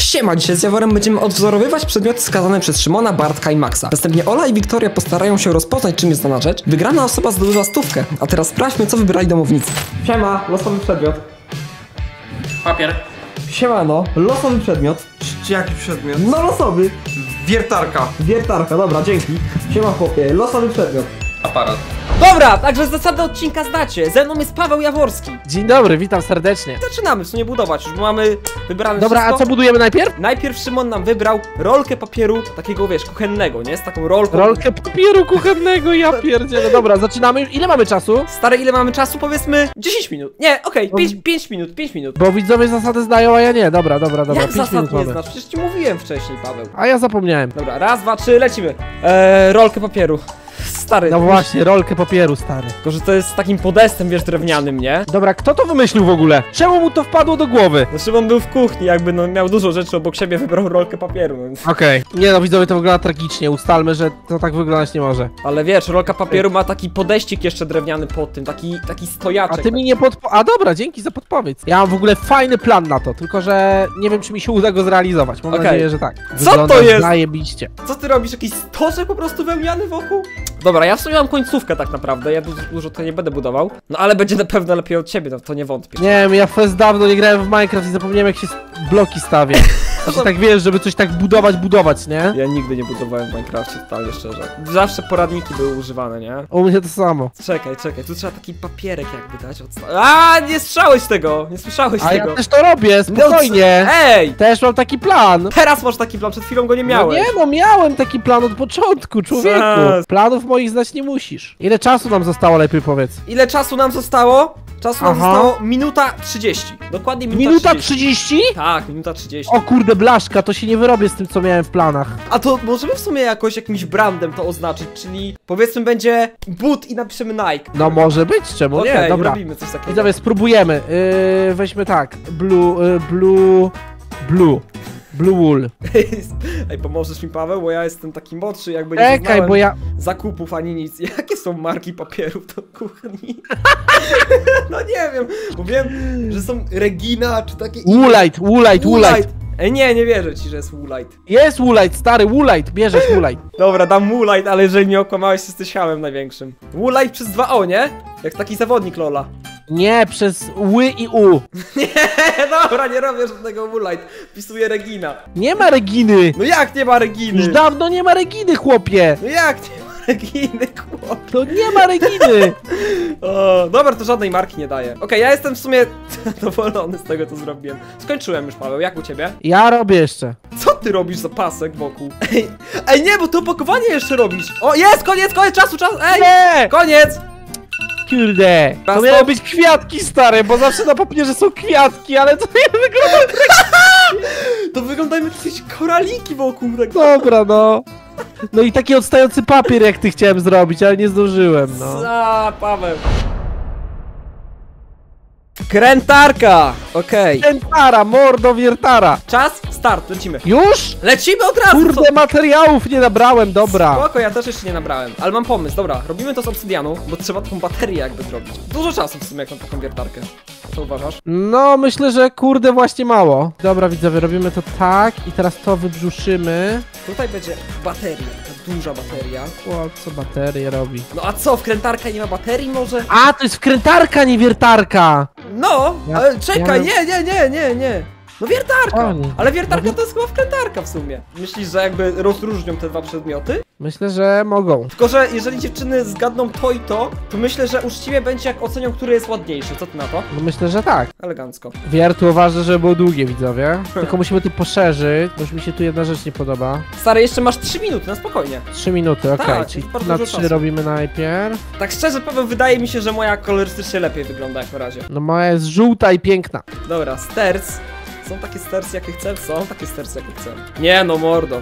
Siema, dzisiaj z Jaworem będziemy odwzorowywać przedmioty wskazane przez Szymona, Bartka i Maxa. Następnie Ola i Wiktoria postarają się rozpoznać, czym jest dana rzecz. Wygrana osoba zdobywa stówkę. A teraz sprawdźmy, co wybrali domownicy. Siema, losowy przedmiot. Papier. Siemano, losowy przedmiot. Jaki przedmiot? No losowy. Wiertarka. Wiertarka, dobra, dzięki. Siema chłopie, losowy przedmiot. Aparat. Dobra, także zasady odcinka znacie. Ze mną jest Paweł Jaworski. Dzień dobry, witam serdecznie. Zaczynamy w sumie budować, już mamy wybrane Dobra, wszystko. a co budujemy najpierw? Najpierw Szymon nam wybrał rolkę papieru, takiego wiesz, kuchennego, nie? Z taką rolką. Rolkę papieru kuchennego, ja pierdzielę. Dobra, zaczynamy już. Ile mamy czasu? Stary, ile mamy czasu? Powiedzmy 10 minut. Nie, okej, 5 minut, 5 minut. Bo widzowie zasady znają, a ja nie. Dobra. Jak 5 zasad minut nie mamy. znasz? Przecież ci mówiłem wcześniej, Paweł. A ja zapomniałem. Dobra, raz, dwa, trzy, lecimy. Rolkę papieru. Stary, No właśnie, rolkę papieru, stary. tylko że to jest takim podestem, wiesz, drewnianym, nie? Dobra, kto to wymyślił w ogóle? Czemu mu to wpadło do głowy? No Szymon był w kuchni, jakby no miał dużo rzeczy obok siebie, wybrał rolkę papieru, no. Okej. Nie no, widzowie, to wygląda tragicznie. Ustalmy, że to tak wyglądać nie może. Ale wiesz, rolka papieru ma taki podeścik jeszcze drewniany pod tym, taki A stojaczek. ty mi nie A dobra, dzięki za podpowiedź. Ja mam w ogóle fajny plan na to, tylko że nie wiem, czy mi się uda go zrealizować. Mam Okej. nadzieję, że tak. Co to Wygląda jest? zajebiście. Co ty robisz? Jakiś stożek po prostu wełniany wokół? Dobra, ja w sumie mam końcówkę tak naprawdę, ja dużo to nie będę budował. No ale będzie na pewno lepiej od ciebie, no to nie wątpię. Nie wiem, ja fest dawno nie grałem w Minecraft i zapomniałem, jak się bloki stawia. Znaczy tak wiesz, żeby coś tak budować, nie? Ja nigdy nie budowałem w Minecrafcie, totalnie szczerze. Zawsze poradniki były używane, nie? U mnie to samo. Czekaj, tu trzeba taki papierek jakby dać A, nie słyszałeś tego! Nie słyszałeś A tego! ja też to robię, spokojnie. Ej! Też mam taki plan. Teraz masz taki plan, przed chwilą go nie No miałeś. nie, no miałem taki plan od początku, człowieku. Zas. Planów moich znać nie musisz. Ile czasu nam zostało, lepiej powiedz? Ile czasu nam zostało? Czasu nam Aha. zostało minuta 30. Dokładnie Minuta 30? Tak, minuta 30. O kurde, blaszka, to się nie wyrobię z tym, co miałem w planach. A to możemy w sumie jakoś jakimś brandem to oznaczyć, czyli powiedzmy będzie but i napiszemy Nike. No może być, czemu nie? Okej, Dobra. robimy coś takiego. Widzowie, spróbujemy. Weźmy tak. Blue wool. Ej, pomożesz mi, Paweł, bo ja jestem taki młodszy, jakby nie Czekaj, znałem bo ja... zakupów ani nic. Jakie są marki papierów do kuchni? No nie wiem, bo wiem, że są Regina, czy takie... Woolite. Ej, nie wierzę ci, że jest Woolite. Jest Woolite, stary, Woolite, bierzesz Woolite. Dobra, dam Woolite, ale jeżeli mnie okłamałeś, to jesteś hamem największym. Woolite przez 2 O, nie? Jak taki zawodnik Lola. Nie, przez ły i u. Nie, dobra, nie robię żadnego Woolite. Wpisuję Regina. Nie ma Reginy. No jak nie ma Reginy? Już dawno nie ma Reginy, chłopie. No jak nie ma Reginy, chłop? To nie ma Reginy. O, dobra, to żadnej marki nie daje. Okej, ja jestem w sumie zadowolony z tego, co zrobiłem. Skończyłem już, Paweł, jak u ciebie? Ja robię jeszcze. Co ty robisz za pasek wokół? Ej, nie, bo to opakowanie jeszcze robisz. O, jest, koniec, czas. Ej, Nie! koniec. Kurde. To Raz miały to- być kwiatki, stare, bo zawsze na papierze są kwiatki, ale to nie wygląda... To wyglądają jak jakieś koraliki wokół tego. Dobra, no. No i taki odstający papier, jak ty chciałem zrobić, ale nie zdążyłem, no. Za, Paweł. Krętarka! Okej. Wiertara, mordo wiertara. Czas, start, lecimy. Już? Lecimy od razu! Kurde, materiałów nie nabrałem, dobra. Spoko, ja też jeszcze nie nabrałem, ale mam pomysł, dobra, robimy to z obsydianu, bo trzeba taką baterię jakby zrobić. Dużo czasu w sumie jak na taką wiertarkę. Co uważasz? No, myślę, że kurde właśnie mało. Dobra, widzowie, robimy to tak i teraz to wybrzuszymy. Tutaj będzie bateria, ta duża bateria. O, co baterię robi? No a co, wkrętarka nie ma baterii może? A, to jest wkrętarka, nie wiertarka! No, Ja- ale czekaj, ja- nie. No wiertarka! Oni. Ale wiertarka to jest chyba wkrętarka w sumie. Myślisz, że jakby rozróżnią te dwa przedmioty? Myślę, że mogą. Tylko, że jeżeli dziewczyny zgadną to i to myślę, że uczciwie będzie jak ocenią, który jest ładniejszy. Co ty na to? No myślę, że tak. Elegancko. Wiertło ważne, żeby było długie, widzowie. Tylko musimy tu poszerzyć, bo już mi się tu jedna rzecz nie podoba. Stary, jeszcze masz 3 minuty, na spokojnie. 3 minuty, okej. Tak, Czyli jest bardzo na dużo 3 czasu. robimy najpierw. Tak szczerze, Paweł, wydaje mi się, że moja kolorystycznie lepiej wygląda jak na razie. No moja jest żółta i piękna. Dobra, sterc. Są takie stercy, jakie chcę? Są takie stercy, jakie chcę. Nie no, mordo.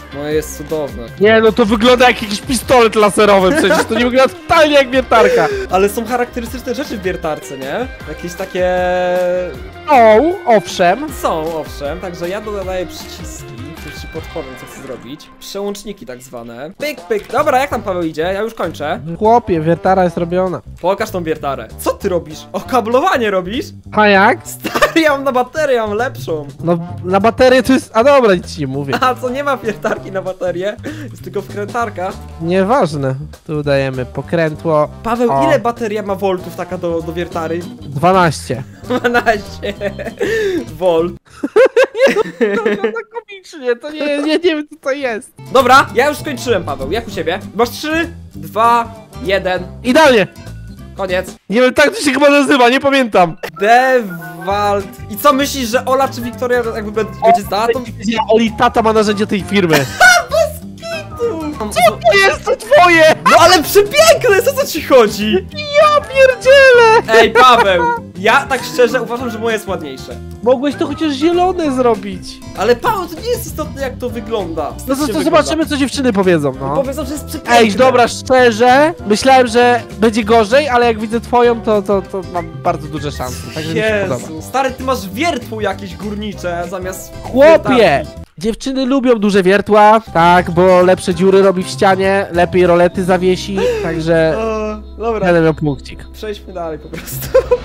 Moje jest cudowne. Nie, no to wygląda jak jakiś pistolet laserowy przecież, to nie wygląda totalnie jak wiertarka. Ale są charakterystyczne rzeczy w wiertarce, nie? Jakieś takie... O, owszem. Są, owszem, także ja dodaję przyciski, które ci podpowiem, co chcę zrobić. Przełączniki tak zwane. Pyk, pyk. Dobra, jak tam Paweł idzie? Ja już kończę. Chłopie, wiertara jest robiona. Pokaż tą wiertarę. Co ty robisz? O, kablowanie robisz? A jak? Stary, ja mam na baterię, ja mam lepszą. No, na baterię to jest... A dobra, nic ci nie mówię. A co, nie ma wiertarki na baterię? Jest tylko wkrętarka. Nieważne. Tu dajemy pokrętło. Paweł, O. ile bateria ma voltów taka do wiertary? 12. 12 volt. To wygląda komicznie, to nie wiem co to jest. Dobra, ja już skończyłem, Paweł. Jak u ciebie? Masz 3, 2, 1. Idealnie. Koniec. Nie wiem, tak to się chyba nazywa, nie pamiętam. Dewalt. I co myślisz, że Ola czy Wiktoria jakby będzie zdała to? Oli tata ma narzędzie tej firmy. Co? To jest to twoje! No ale przepiękne, co ci chodzi? Ja pierdzielę! Ej, Paweł, ja tak szczerze uważam, że moje jest ładniejsze. Mogłeś to chociaż zielone zrobić. Ale Paweł, to nie jest istotne jak to wygląda. No to zobaczymy co dziewczyny powiedzą, no. Powiedzą, że jest przepiękne. Ej, dobra, szczerze, myślałem, że będzie gorzej, ale jak widzę twoją, to mam bardzo duże szanse, także mi się podoba. Jezu, stary, ty masz wiertło jakieś górnicze zamiast Chłopie! wiertarki. Dziewczyny lubią duże wiertła, tak, bo lepsze dziury robi w ścianie, lepiej rolety zawiesi, także Dobra, będę miał punkcik. przejdźmy dalej po prostu.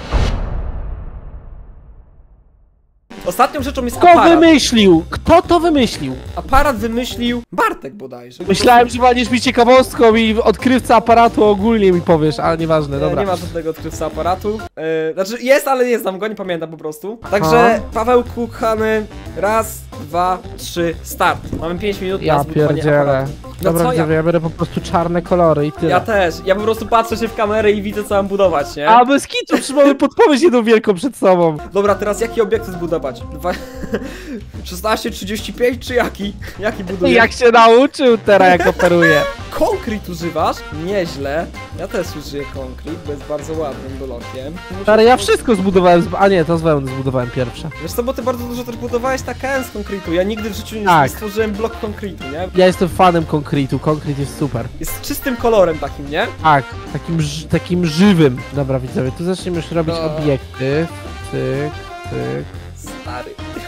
Ostatnią rzeczą jest Kto aparat. wymyślił? Kto to wymyślił? Aparat wymyślił Bartek bodajże. Myślałem, że będziesz mi ciekawostką i odkrywca aparatu ogólnie mi powiesz, ale nieważne, dobra. Nie ma żadnego odkrywca aparatu. Znaczy jest, ale nie znam go, nie pamiętam po prostu. Także Pawełku, kochany, raz, 2, 3, start. Mamy 5 minut na Ja zbudowanie pierdzielę. aparatu. No Dobra, co widzowie, ja biorę po prostu czarne kolory i tyle. Ja też. Ja po prostu patrzę się w kamerę i widzę co mam budować, nie? A bez kitu, trzymamy podpowiedź jedną wielką przed sobą. Dobra, teraz jaki obiekt zbudować? 16:35 czy jaki? Jaki buduję? Jak się nauczył teraz, jak operuje. Konkret używasz? Nieźle. Ja też użyję konkret, bo jest bardzo ładnym blokiem. Ale ja wszystko zbudowałem, a nie, to z wełny zbudowałem pierwsze. Wiesz co, bo ty bardzo dużo też budowałeś KN z konkretu. Ja nigdy w życiu nie Tak. stworzyłem blok konkretu, nie? Ja jestem fanem konkretu, konkret jest super. Jest czystym kolorem takim, nie? Tak, takim żywym. Dobra, widzowie, tu zaczniemy już robić No. obiekty. Tyk, tyk. Stary.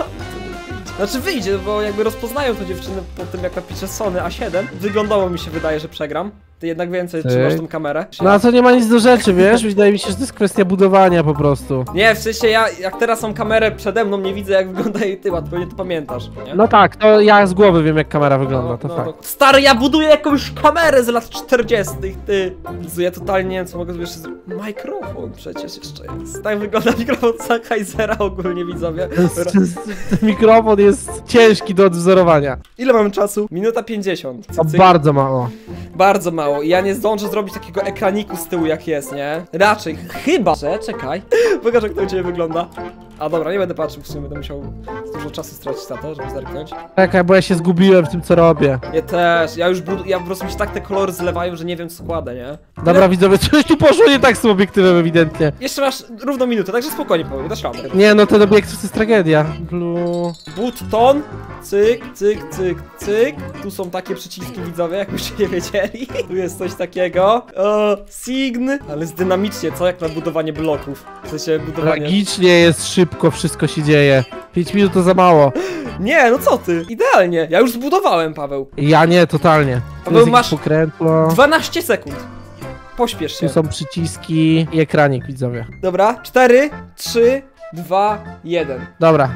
Znaczy wyjdzie, bo jakby rozpoznają to dziewczyny po tym jak napiszę Sony A7. Wyglądało mi się wydaje, że przegram. Ty jednak więcej Ty. trzymasz tą kamerę. No a to nie ma nic do rzeczy, wiesz? Wydaje mi się, że to jest kwestia budowania po prostu. Nie, w sensie ja jak teraz mam kamerę przede mną, nie widzę jak wygląda jej tył, a ty pewnie to pamiętasz, nie? No tak, to ja z głowy wiem jak kamera wygląda, to fakt. Stary, ja buduję jakąś kamerę z lat 40, ty! Jezu, ja totalnie nie wiem co mogę zrobić jeszcze. Mikrofon przecież jeszcze jest. Tak wygląda mikrofon Sennheisera ogólnie, widzowie. Ten mikrofon jest ciężki do odwzorowania. Ile mamy czasu? Minuta 50. O, bardzo mało. Bardzo mało. I ja nie zdążę zrobić takiego ekraniku z tyłu jak jest, nie? Raczej, chyba że, czekaj. Pokaż jak to u ciebie wygląda. A dobra, nie będę patrzył, w sumie będę musiał dużo czasu stracić na to, żeby zerknąć. Czekaj, bo ja się zgubiłem w tym co robię. Ja też, ja po prostu mi się tak te kolory zlewają, że nie wiem co składę, nie? Dobra, widzowie, coś tu poszło nie tak z tym obiektywem ewidentnie. Jeszcze masz równą minutę, także spokojnie powiem, dasz radę. Nie, no ten obiektyw to jest tragedia. Blue... Button, cyk, cyk, cyk, cyk. Tu są takie przyciski widzowie, jakbyście nie wiedzieli. Tu jest coś takiego. O, sign. Ale jest dynamicznie, co? Jak na budowanie bloków. W sensie budowanie... Tragicznie jest szybko, wszystko się dzieje. 5 minut to za mało. Nie, no co ty? Idealnie. Ja już zbudowałem, Paweł. Ja nie, totalnie. Tu Paweł, jest masz jakieś pokrętło. 12 sekund. Pośpiesz się. Tu są przyciski i ekranik, widzowie. Dobra, 4, 3, 2, 1. Dobra.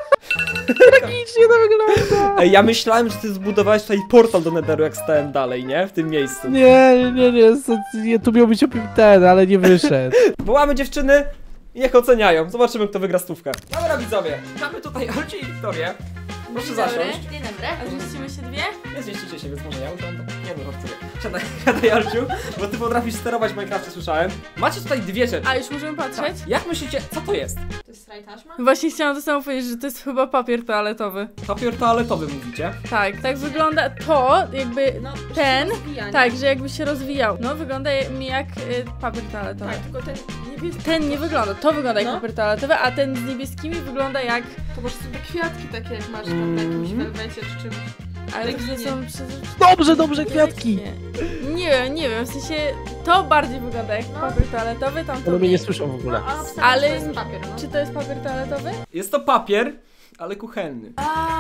Tragicznie to wygląda. Ej, ja myślałem, że ty zbudowałeś tutaj portal do Netheru, jak stałem dalej, nie? W tym miejscu. Nie, tu miał być ten, ale nie wyszedł. Wołamy dziewczyny i niech oceniają. Zobaczymy, kto wygra stówkę. Dobra, widzowie. Mamy tutaj Olcie i Wiktorię. Proszę zasiąść. Dzień dobry, a zmieścimy się dwie? Nie zmieścicie się, więc może ja usiądę. Nie no, żartuję. Siadaj, Olciu, bo ty potrafisz sterować Minecrafcie, słyszałem. Macie tutaj dwie rzeczy. A już możemy patrzeć? Jak myślicie, co to jest? To jest straj taśma? Właśnie chciałam to samo powiedzieć, że to jest chyba papier toaletowy. Papier toaletowy mówicie? Tak wygląda to, jakby ten, tak, że jakby się rozwijał. No, wygląda mi jak papier toaletowy. Tak, tylko ten niebieski. Ten nie wygląda, to wygląda jak No. papier toaletowy, a ten z niebieskimi wygląda jak... To może są te kwiatki takie jak masz tam na jakimś welwecie czy czymś. Ale to są Dobrze, kwiatki. Nie wiem, w sensie to bardziej wygląda jak papier toaletowy, tam to One mnie nie. nie słyszą w ogóle. Ale to jest papier, no. czy to jest papier toaletowy? Jest to papier, ale kuchenny.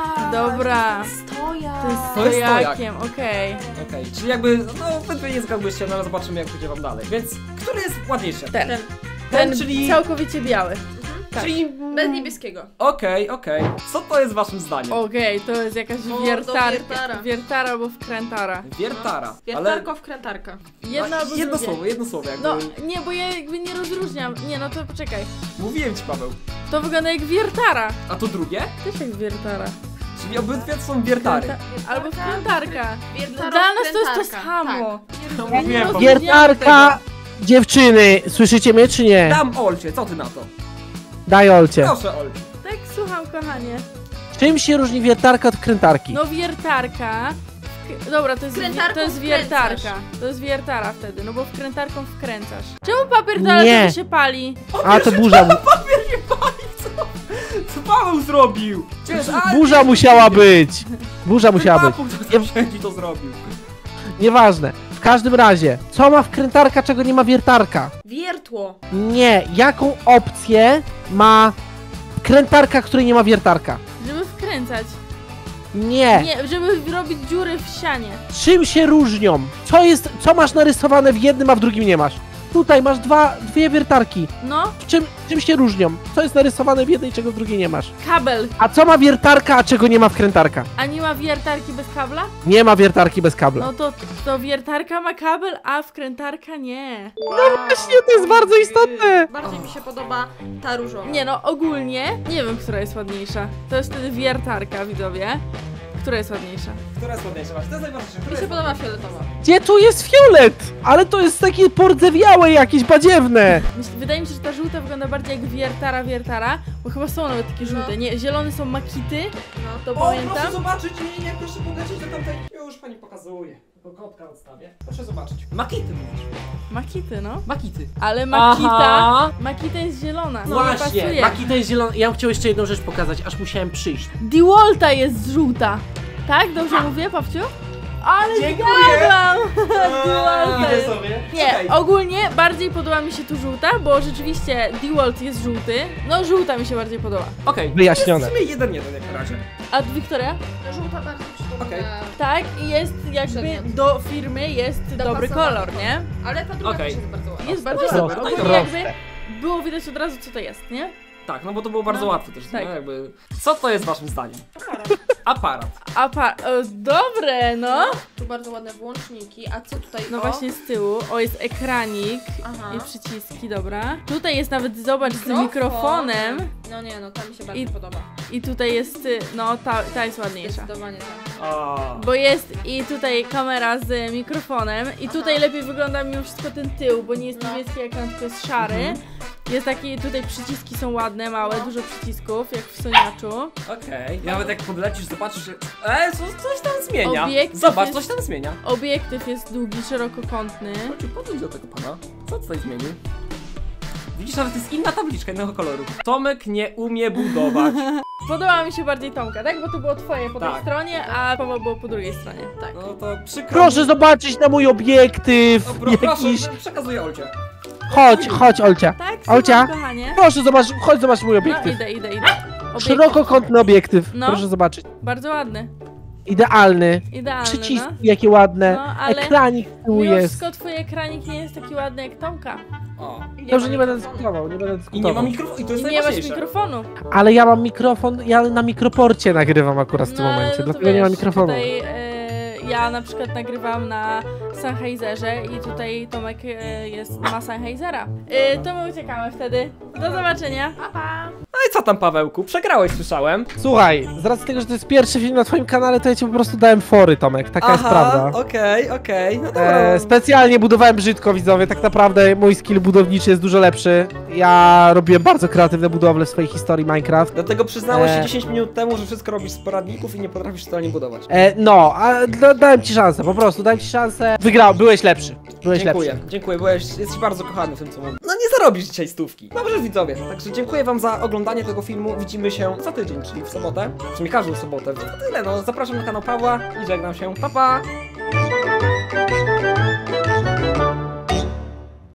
Dobra. Stoja. To jest To jest stojak. stojakiem, okej. Okej, czyli jakby, no wy nie zgadłyście, no ale zobaczymy jak pójdzie wam dalej. Więc, który jest ładniejszy? Ten. Ten, Ten czyli... całkowicie biały. Tak. Czyli... Bez niebieskiego. Okej. Co to jest waszym zdaniem? Okej, to jest jakaś Mordo, wiertara. wiertara. Wiertara albo wkrętara. Wiertara. Ale... Wiertarko, wkrętarka. Jedno albo jedno drugie. słowo jakby. No, nie, bo ja jakby nie rozróżniam. Nie, no to poczekaj. Mówiłem ci, Paweł. To wygląda jak wiertara. A to drugie? Też jak wiertara. Czyli obydwie to są wiertary. Albo wkrętarka. Wiertara, Dla nas to jest to wkrętarka. samo. Tak. No, Ja nie mówiłem, Paweł. rozumiem. Wiertarka! Dziewczyny, słyszycie mnie czy nie? Dam Olcie, co ty na to? Daj Olcie. Proszę, Olcie. Tak, słucham, kochanie. Czym się różni wiertarka od wkrętarki? No wiertarka. Dobra, to jest Wkrętarką wiertarka. wkręcasz. To jest wiertara wtedy, no bo wkrętarką wkręcasz. Czemu papier toaletowy się pali? A to burza. Papier nie pali, co Paweł zrobił? Burza musiała być. Burza musiała być. Nie wszędzie to zrobił. Nieważne. W każdym razie, co ma wkrętarka, czego nie ma wiertarka? Wiertło. Nie, jaką opcję ma wkrętarka, której nie ma wiertarka? Żeby wkręcać. Nie. Nie, żeby robić dziury w ścianie. Czym się różnią? Co masz narysowane w jednym, a w drugim nie masz? Tutaj masz dwie wiertarki. No, Czym się różnią? Co jest narysowane w jednej, czego w drugiej nie masz? kabel. A co ma wiertarka, a czego nie ma wkrętarka? A nie ma wiertarki bez kabla? Nie ma wiertarki bez kabla. No to wiertarka ma kabel, a wkrętarka nie. Właśnie, to jest bardzo istotne. Bardziej mi się podoba ta różowa. Nie no, ogólnie nie wiem, która jest ładniejsza. To jest wtedy wiertarka, widzowie. Która jest ładniejsza? Która jest ładniejsza? To jest najważniejsze. Mi się podoba fioletowa. Gdzie tu jest fiolet? Ale to jest takie pordzewiałe, jakieś badziewne. Wydaje mi się, że ta żółta wygląda bardziej jak wiertara, bo chyba są nawet takie żółte. Nie, zielone są makity, No. to O, proszę pamiętam. zobaczyć, nie, proszę podlecieć do tamtej. Już pani pokazuje. Tylko kotka odstawię. Proszę zobaczyć. Makity mówisz. Makity, no. Makity. Ale Aha. Makita jest zielona. No, Właśnie, pasuje. Makita jest zielona. Ja bym chciał jeszcze jedną rzecz pokazać, aż musiałem przyjść. DeWalta jest żółta. Tak? Dobrze mówię, Pawciu? Ale Dziękuję. zgadłam! DeWalta Idę jest. sobie. Nie, Czekaj. ogólnie bardziej podoba mi się tu żółta, bo rzeczywiście DeWalt jest żółty. No żółta mi się bardziej podoba. Okej. Wyjaśnione. Jest w sumie 1-1 jak na razie. A Wiktoria? Żółta bardziej przypomina. Okej. Tak, i jest jakby Przedmiot. do firmy jest dobry Dopasowany kolor, nie? Ale ta druga Okej. też jest bardzo ładna. Jest bardzo Proste, dobry. no i Ogólnie proste. jakby było widać od razu, co to jest, nie? Tak, no bo to było bardzo No, łatwe też. tak. No, jakby... Co to jest waszym zdaniem? Aparat. Dobre, no. Tu bardzo ładne włączniki, a co tutaj? No o? właśnie z tyłu. O, jest ekranik Aha. i przyciski, dobra. Tutaj jest nawet, zobacz, z Mikrofon. mikrofonem. No nie, no ta mi się bardziej I- podoba. I tutaj jest, no ta jest ładniejsza. Zdecydowanie tak. A. Bo jest i tutaj kamera z mikrofonem i tutaj lepiej wygląda mimo wszystko ten tył, bo nie jest No. niebieski ekran, tylko jest szary. Jest taki, tutaj przyciski są ładne, małe, No. dużo przycisków, jak w Soniaczu. Okej. Nawet jak podlecisz, zobaczysz, że... coś tam zmienia. Obiektyw Zobacz, jest- coś tam zmienia. Obiektyw jest długi, szerokokątny. Chodź, podejdź do tego pana. Co tutaj zmienił? Widzisz, nawet jest inna tabliczka innego koloru. Tomek nie umie budować. Podoba mi się bardziej Tomka, tak? Bo to było twoje po tej Tak. stronie, a Paweł było po drugiej stronie. Tak. No to przykro. Proszę zobaczyć na mój obiektyw. No, Jakiś... proszę, przekazuję Olcie. Chodź, Olcia. Tak, Olcia? słucham, kochanie. Proszę chodź zobacz mój No obiektyw. idę. Obiektyw. Szerokokątny obiektyw. No. Proszę zobaczyć. Bardzo ładny. Idealny. Idealny, Przyciski no. jakie ładne. No, ale Ekranik z tyłu Mimo jest. wszystko twój ekranik nie jest taki ładny jak Tomka. O. Dobrze, nie będę mikrofonu. dyskutował, nie będę I dyskutował. nie ma mikrofonu, i to I jest nie masz najważniejsze. mikrofonu. Ale ja mam mikrofon, ja na mikroporcie nagrywam akurat w tym No, ale momencie, no to dlatego nie mam wiesz, mikrofonu. Tutaj, ja na przykład nagrywam na Sennheiserze i tutaj Tomek ma Sennheisera. To my uciekamy wtedy. Do zobaczenia. Pa, pa. No i co tam, Pawełku? Przegrałeś, słyszałem. Słuchaj, z racji tego, że to jest pierwszy film na twoim kanale, to ja ci po prostu dałem fory, Tomek, taka jest prawda. Okej. No dobra. Specjalnie budowałem brzydko, widzowie, tak naprawdę mój skill budowniczy jest dużo lepszy. Ja robiłem bardzo kreatywne budowle w swojej historii Minecraft. Dlatego przyznałeś się 10 minut temu, że wszystko robisz z poradników i nie potrafisz totalnie budować. No, a dałem ci szansę, po prostu, dałem ci szansę. Byłeś lepszy. Byłeś lepszy. Dziękuję, jesteś bardzo kochany w tym, co mówię. No nie zarobisz dzisiaj stówki. Dobrze widzowie, także dziękuję wam za oglądanie tego filmu. Widzimy się za tydzień, czyli w sobotę. W sumie każdą sobotę. To tyle, no zapraszam na kanał Pawła i żegnam się. Pa pa!